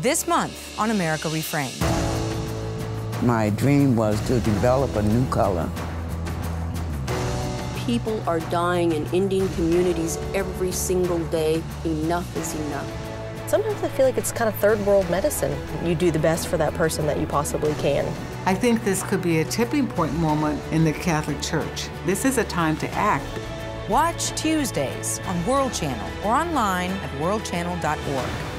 this month on America ReFramed. My dream was to develop a new color. People are dying in Indian communities every single day. Enough is enough. Sometimes I feel like it's kind of third world medicine. You do the best for that person that you possibly can. I think this could be a tipping point moment in the Catholic Church. This is a time to act. Watch Tuesdays on World Channel or online at worldchannel.org.